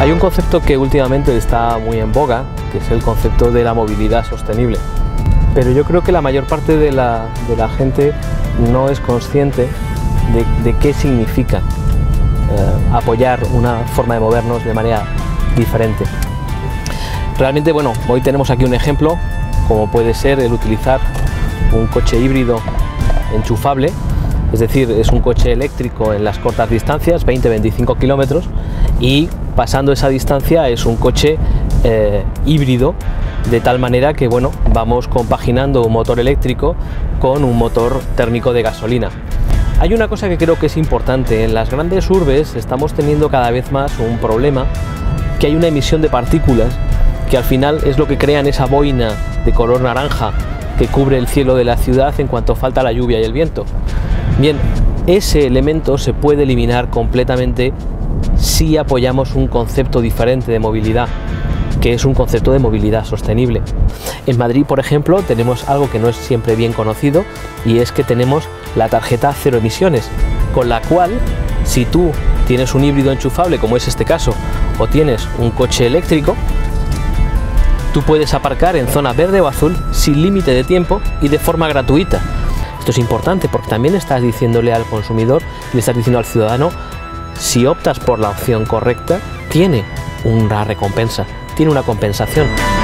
Hay un concepto que últimamente está muy en boga, que es el concepto de la movilidad sostenible. Pero yo creo que la mayor parte de la gente no es consciente de qué significa apoyar una forma de movernos de manera diferente. Realmente, bueno, hoy tenemos aquí un ejemplo, como puede ser el utilizar un coche híbrido enchufable, es decir, es un coche eléctrico en las cortas distancias, 20-25 kilómetros, y pasando esa distancia es un coche híbrido, de tal manera que, bueno, vamos compaginando un motor eléctrico con un motor térmico de gasolina. Hay una cosa que creo que es importante: en las grandes urbes estamos teniendo cada vez más un problema, que hay una emisión de partículas que al final es lo que crean esa boina de color naranja que cubre el cielo de la ciudad en cuanto falta la lluvia y el viento. Bien, ese elemento se puede eliminar completamente si apoyamos un concepto diferente de movilidad, que es un concepto de movilidad sostenible. En Madrid, por ejemplo, tenemos algo que no es siempre bien conocido, y es que tenemos la tarjeta cero emisiones, con la cual, si tú tienes un híbrido enchufable, como es este caso, o tienes un coche eléctrico, tú puedes aparcar en zona verde o azul sin límite de tiempo y de forma gratuita. Esto es importante porque también estás diciéndole al consumidor, le estás diciendo al ciudadano, si optas por la opción correcta, tiene una recompensa, tiene una compensación.